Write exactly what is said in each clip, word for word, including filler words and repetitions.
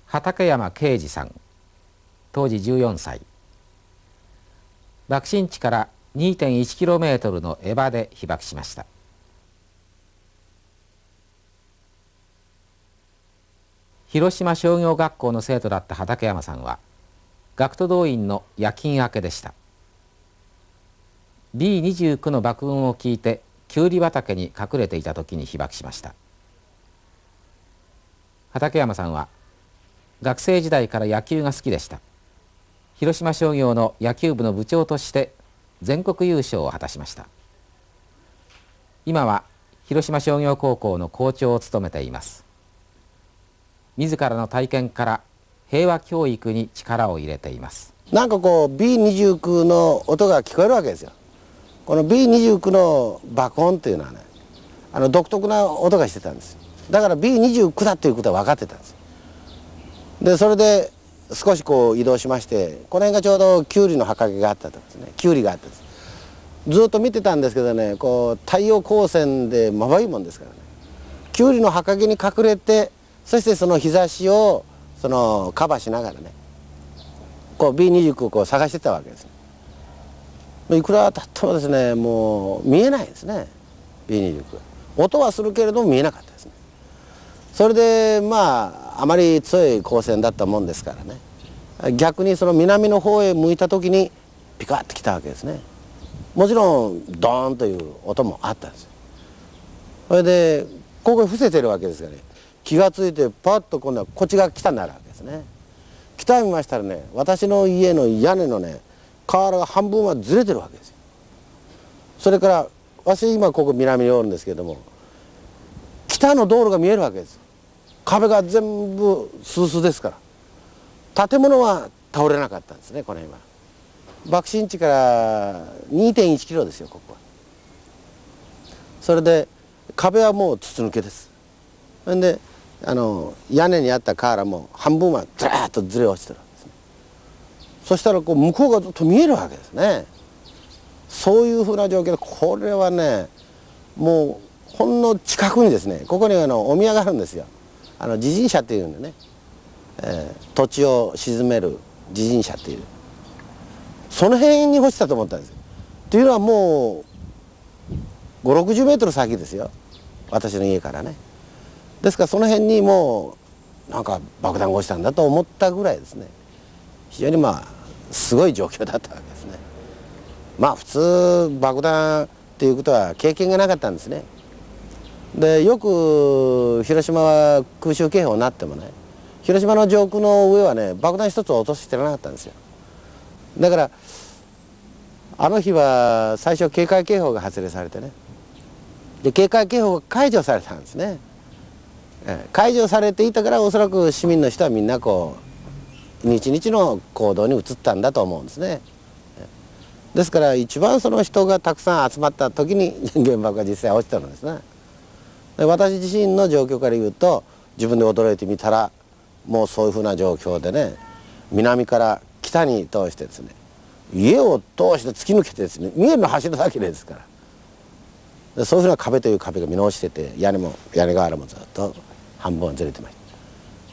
畠山啓二さん、当時じゅうよんさい。爆心地から にてんいちキロメートル の江場で被爆しました。広島商業学校の生徒だった畠山さんは学徒動員の夜勤明けでした。 ビーにじゅうきゅう の爆音を聞いてきゅうり畑に隠れていた時に被爆しました。畠山さんは学生時代から野球が好きでした。広島商業の野球部の部長として全国優勝を果たしました。今は広島商業高校の校長を務めています。自らの体験から平和教育に力を入れています。 なんかこう ビーにじゅうきゅう の音が聞こえるわけですよ。この ビーにじゅうきゅう の爆音っていうのはね、あの独特な音がしてたんです。だから ビーにじゅうきゅう だっていうことは分かってたんです。でそれで少しこう移動しまして、この辺がちょうどキュウリの畑があったとですね、キュウリがあったんです。ずっと見てたんですけどね、こう太陽光線でまばゆいもんですからね、キュウリの畑に隠れて、そしてその日差しをそのカバーしながらね、こう ビーにじゅうきゅう をこう探してたわけですね。いくら経ってもですね、もう見えないですね、 ビーにじゅうきゅう。音はするけれども見えなかったですね。それでまああまり強い光線だったもんですからね、逆にその南の方へ向いた時にピカッときたわけですね。もちろんドーンという音もあったんですよ。それでここへ伏せてるわけですがね、気が付いてパッと今度はこっちが北になるわけですね。北見ましたらね、私の家の屋根のね瓦が半分はずれてるわけですよ。それから私今ここ南におるんですけれども、北の道路が見えるわけです。壁が全部スースーですから、建物は倒れなかったんですね。この辺は爆心地から にてんいちキロですよ、ここは。それで壁はもう筒抜けです。それであの屋根にあった瓦も半分はずらっとずれ落ちてるわけですね。そしたらこう向こうがずっと見えるわけですね。そういうふうな状況で、これはね、もうほんの近くにですね、ここにあのお宮があるんですよ。あの地神社っていうんでね、えー、土地を沈める地神社っていう、その辺に落ちたと思ったんですよ。というのはもうごじゅうろくじゅうメートル先ですよ、私の家からね。ですからその辺にもうなんか爆弾が落ちたんだと思ったぐらいですね、非常にまあすごい状況だったわけですね。まあ普通爆弾っていうことは経験がなかったんですね。でよく広島は空襲警報になってもね、広島の上空の上はね爆弾一つ落としてなかったんですよ。だからあの日は最初警戒警報が発令されてね、で警戒警報が解除されたんですね。解除されていたから、おそらく市民の人はみんなこう日々の行動に移ったんだと思うんですね。ですから一番その人がたくさん集まった時に原爆が実際落ちたのですね。で私自身の状況から言うと、自分で驚いてみたらもうそういうふうな状況でね、南から北に通してですね、家を通して突き抜けてですね、見えるの柱だけですから、でそういうふうな壁という壁が見直してて、屋根も屋根瓦もずっと半分ずれてました。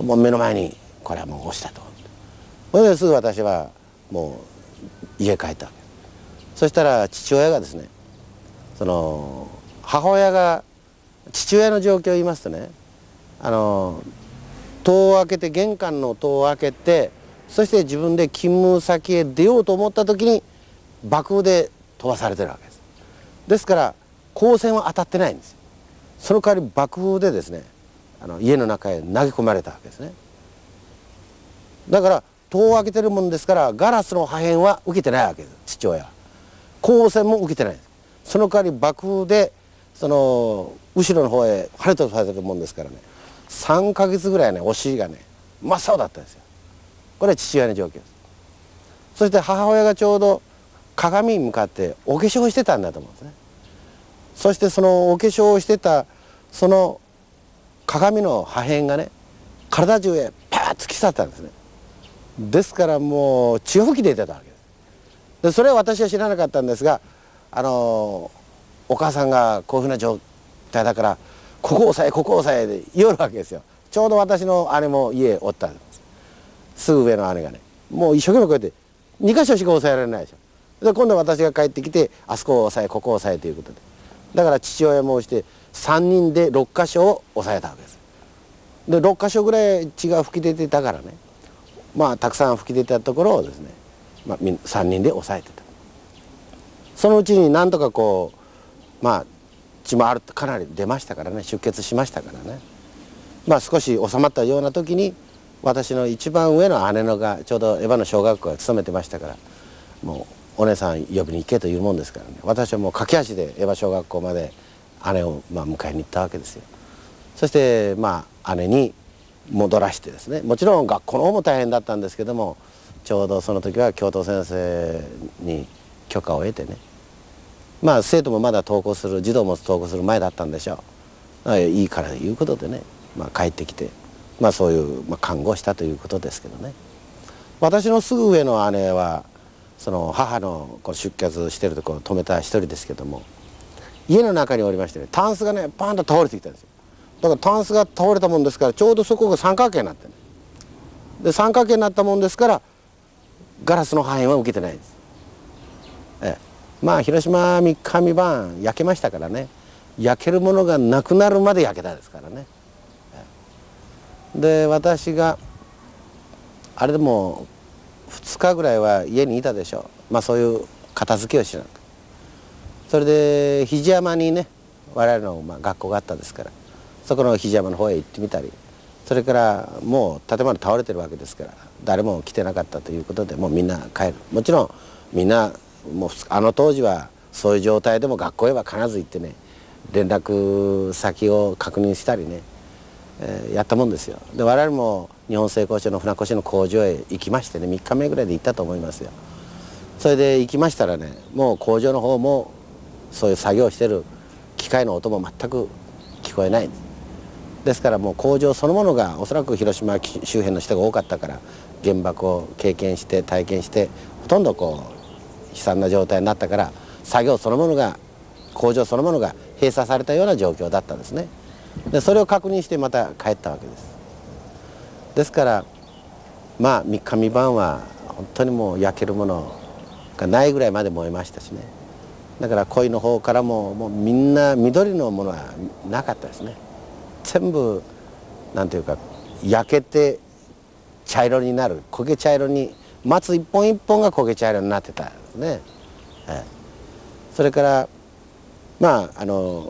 もう目の前にこれはもう落ちたと。それですぐ私はもう家帰ったわけです。そしたら父親がですね、その母親が父親の状況を言いますとね、あの戸を開けて、玄関の戸を開けて、そして自分で勤務先へ出ようと思った時に爆風で飛ばされてるわけです。ですから光線は当たってないんですよ。その代わり爆風でですね、あの家の中へ投げ込まれたわけですね。だから戸を開けてるもんですから、ガラスの破片は受けてないわけです、父親は。光線も受けてないんです。その代わり爆風でその後ろの方へ跳ね飛ばされてるもんですからね、さんかげつぐらいね、お尻がね真っ青だったんですよ。これは父親の状況です。そして母親がちょうど鏡に向かってお化粧をしてたんだと思うんですね。そしてそのお化粧をしてたその鏡の破片がね、体中へパーッ突き刺さったんですね。ですからもう血を吹き出てたわけです。でそれは私は知らなかったんですが、あのお母さんがこういうふうな状態だから、ここを押さえここを押さえで言うわけですよ。ちょうど私の姉も家おったんです。 すぐ上の姉がねもう一生懸命こうやってにかしょしか抑えられないでしょ。で今度私が帰ってきてあそこを抑えここを抑えということで、だから父親もしてさんにんでろっかしょを抑えたわけです。でろっかしょぐらい血が噴き出てたからね、まあたくさん噴き出てたところをですね、まあ、さんにんで抑えてた。そのうちになんとかこうまあ血もあるかなり出ましたからね、出血しましたからね、まあ少し収まったような時に私の一番上の姉のがちょうど江波の小学校に勤めてましたから、もうお姉さん呼びに行けというもんですからね、私はもう駆け足で江波小学校まで姉をまあ迎えに行ったわけですよ。そしてまあ姉に戻らしてですね、もちろん学校の方も大変だったんですけども、ちょうどその時は教頭先生に許可を得てね、まあ生徒もまだ登校する、児童も登校する前だったんでしょう。いいからということでね、まあ、帰ってきて、まあ、そういう、まあ、看護をしたということですけどね。私のすぐ上の姉はその母のこう出血してるところを止めた一人ですけども、家の中におりましてね、タンスがねパンと倒れてきたんですよ。だからタンスが倒れたもんですから、ちょうどそこが三角形になってね、で三角形になったもんですからガラスの破片は受けてないんです。ええ、まあ広島みっかみ晩焼けましたからね、焼けるものがなくなるまで焼けたですからね。で私があれでもふつかぐらいは家にいたでしょう。まあそういう片付けをしなく、それで肘山にね我々のまあ学校があったですから、そこの肘山の方へ行ってみたり、それからもう建物倒れてるわけですから誰も来てなかったということで、もうみんな帰る。もちろんみんなもうあの当時はそういう状態でも学校へは必ず行ってね、連絡先を確認したりね、えー、やったもんですよ。で我々も日本製鋼所の船越の工場へ行きましてね、みっかめぐらいで行ったと思いますよ。それで行きましたらね、もう工場の方もそういう作業してる機械の音も全く聞こえないんです。ですからもう工場そのものがおそらく広島周辺の人が多かったから、原爆を経験して体験してほとんどこう悲惨な状態になったから、作業そのものが工場そのものが閉鎖されたような状況だったんですね。でそれを確認してまた帰ったわけです。ですからまあみっかみ晩は本当にもう焼けるものがないぐらいまで燃えましたしね。だから鯉の方からももうみんな緑のものはなかったですね。全部なんていうか焼けて茶色になる、焦げ茶色に、松一本一本が焦げ茶色になってたんですね。はい、それからまああの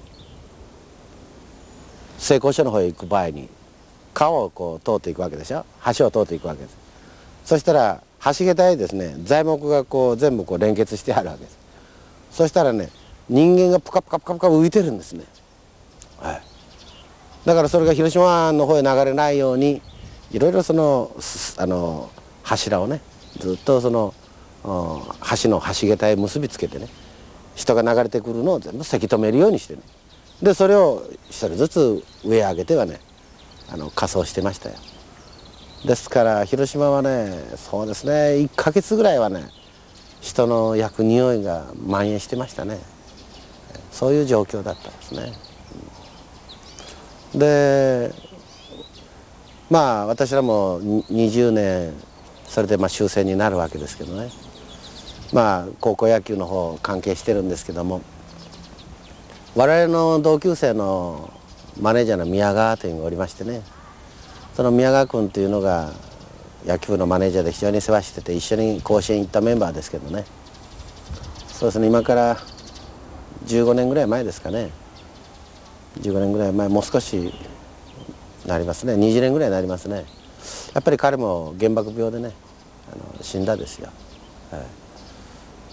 製鋼所の方へ行く場合に川をこう通っていくわけでしょ、橋を通っていくわけです。そしたら橋桁へですね材木がこう全部こう連結してあるわけです。そしたらね人間がプカプカプカプカ浮いてるんですね。はい、だからそれが広島の方へ流れないようにいろいろそのあの柱をねずっとその橋の橋桁へ結びつけてね、人が流れてくるのを全部せき止めるようにしてね、でそれを一人ずつ上へ上げてはねあの仮装してましたよ。ですから広島はねそうですねいっかげつぐらいはね人の焼く匂いが蔓延してましたね。そういう状況だったんですね。でまあ私らもにじゅうねんそれでまあ終戦になるわけですけどね、まあ高校野球の方関係してるんですけども、我々の同級生のマネージャーの宮川というのがおりましてね、その宮川君というのが野球部のマネージャーで非常に世話してて、一緒に甲子園行ったメンバーですけどね、そうですね今からじゅうごねんぐらい前ですかね、じゅうごねんぐらい前、もう少しなりますね、にじゅうねんぐらいになりますね。やっぱり彼も原爆病でねあの死んだですよ。はい、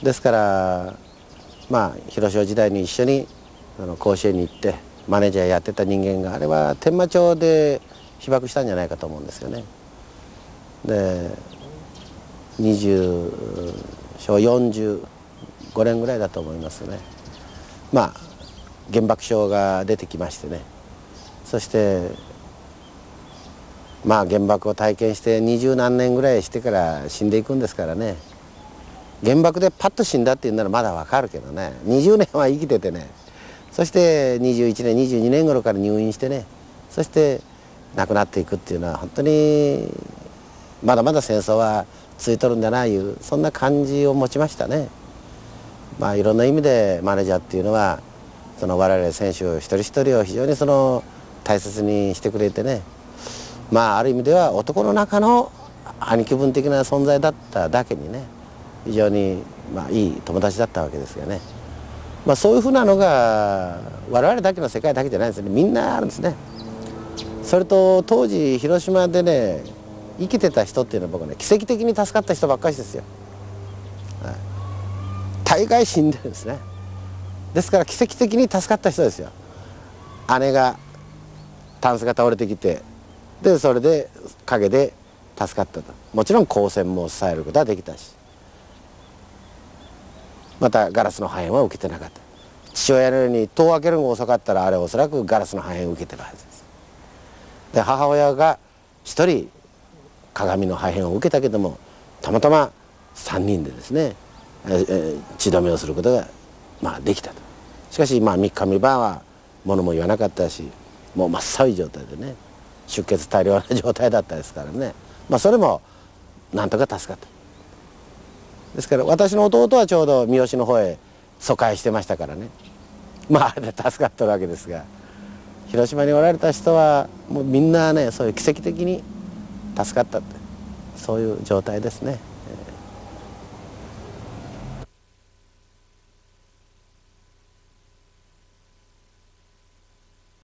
ですからまあ広島時代に一緒にあの甲子園に行ってマネージャーやってた人間があれは天満町で被爆したんじゃないかと思うんですよね。でにじゅうよんじゅうごねんぐらいだと思いますね。まあ原爆症が出てきましてね、そしてまあ原爆を体験して二十何年ぐらいしてから死んでいくんですからね、原爆でパッと死んだっていうならまだわかるけどね、にじゅうねんは生きててね、そしてにじゅういちねんにじゅうにねん頃から入院してね、そして亡くなっていくっていうのは本当にまだまだ戦争は続いとるんだないうそんな感じを持ちましたね。まあいろんな意味でマネージャーっていうのはその我々選手一人一人を非常にその大切にしてくれてね、まあある意味では男の中の兄貴分的な存在だっただけにね、非常にまあいい友達だったわけですよね。まあそういうふうなのが我々だけの世界だけじゃないんですよね。みんなあるんですね。それと当時広島でね生きてた人っていうのは僕ね奇跡的に助かった人ばっかりですよ。はい、大概死んでるんですね。ですから奇跡的に助かった人ですよ。姉がタンスが倒れてきて、でそれで陰で助かったと。もちろん光線も支えることはできたし、またガラスの破片は受けてなかった。父親のように戸を開けるのが遅かったらあれはおそらくガラスの破片を受けてるはずです。で母親が一人鏡の破片を受けたけども、たまたまさんにんでですね、えー、血止めをすることが、まあ、できたと。しかし、まあ、みっかみばんは物も言わなかったし、もう真っ青い状態でね、出血大量な状態だったですからね、まあ、それもなんとか助かった。ですから私の弟はちょうど三好の方へ疎開してましたからね、まああれで助かったわけですが、広島におられた人はもうみんなねそういう奇跡的に助かったって、そういう状態ですね。